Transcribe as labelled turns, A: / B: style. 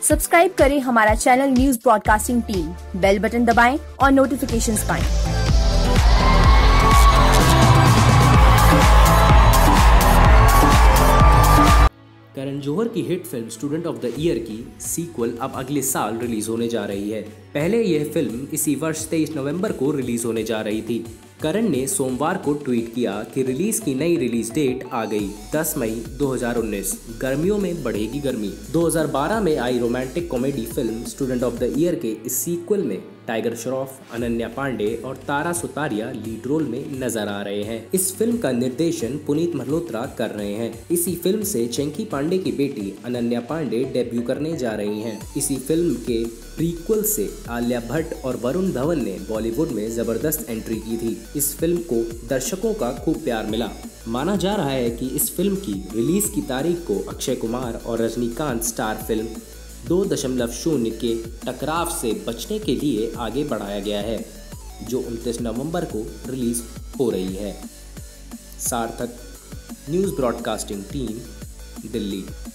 A: Subscribe करें हमारा channel news broadcasting team, bell button दबाएं और नोटिफिकेशंस पाएं।
B: करण जौहर की hit film student of the year की सीक्वल अब अगले साल रिलीज होने जा रही है। पहले यह फिल्म इसी वर्ष 23 नवंबर को रिलीज होने जा रही थी। करण ने सोमवार को ट्वीट किया कि रिलीज की नई रिलीज डेट आ गई, 10 मई 2019। गर्मियों में बढ़ेगी गर्मी। 2012 में आई romantic comedy film student of the year के इस सीक्वल में टाइगर श्रॉफ, अनन्या पांडे और तारा सुतारिया लीड रोल में नजर आ रहे हैं। इस फिल्म का निर्देशन पुनीत मल्होत्रा कर रहे हैं। इसी फिल्म से चंकी पांडे की बेटी अनन्या पांडे डेब्यू करने जा रही हैं। इसी फिल्म के प्रीक्वल से आलिया भट्ट और वरुण धवन ने बॉलीवुड में जबरदस्त एंट्री की थी। इस फिल्म को दर्शकों का खूब प्यार मिला। माना जा रहा है कि इस फिल्म की रिलीज की तारीख को अक्षय कुमार और रजनीकांत स्टार फिल्म 2.0 के टकराव से बचने के लिए आगे बढ़ाया गया है, जो 29 नवंबर को रिलीज हो रही है। सार्थक न्यूज़ ब्रॉडकास्टिंग टीम, दिल्ली।